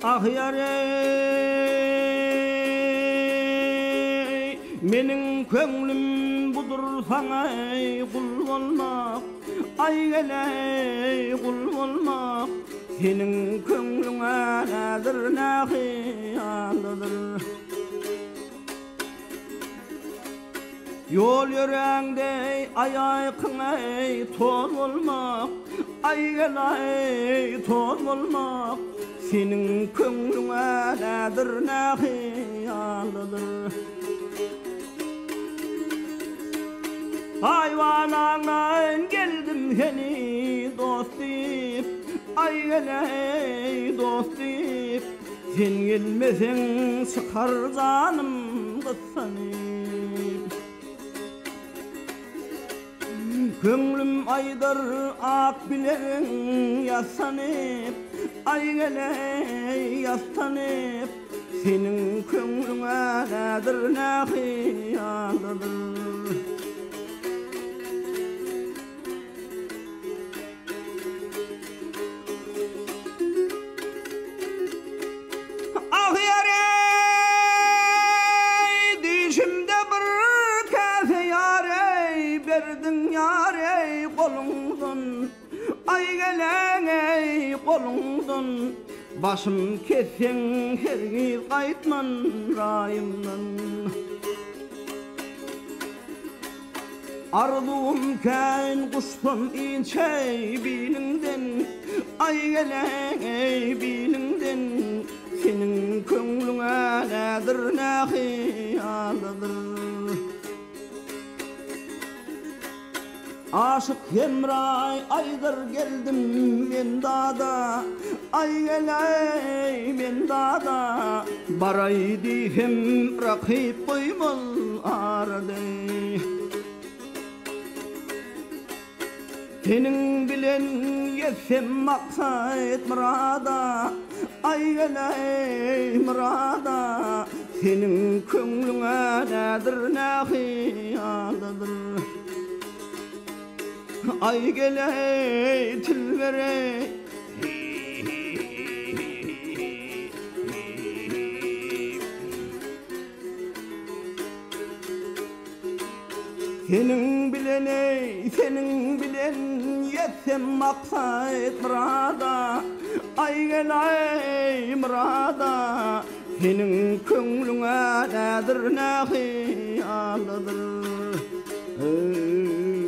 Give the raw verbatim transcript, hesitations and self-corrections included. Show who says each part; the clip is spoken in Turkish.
Speaker 1: Ah yarey, menin könglim budur sana kul olmak. Ay geley kul olmak, senin könglüne nedir ne hiyalıdır. Yol yöreğinde ay aykın ey toz olmak. Ay geley toz olmak, senin könglüne nedir ne hiyalıdır. Hayvanağın geldim seni dost deyip. Ay geley dost deyip, sen gelmesen sıkar canım kıssanıp. Könglim aydır ak bilerin yaslanıp. Ay geley yaslanıp, senin könglüne nedir ne hiyalıdır. Ah yarey, dişimde bir kase yarey, verdin yarey kolundan. Ay gelen ey kolundan, başım kessen hergiz kaytman rayımdan. Arzum kain kuşpam inçey bilinden. Ay gelen ey bilinden, senin könglüne nedir ne hiyalıdır. Aşık Emray aydır geldim men dada. Ay geley men dada, baray diyem rakip koymal araday. Senin bilen yetsem maksat murada. Ay geley murada, senin könglüne nedir ne hiyalıdır. Ay geley tilverey, senin bilen ey, senin bilen yetsem maksat murada. Ay geley murada, senin könglüne nedir ne hiyalıdır.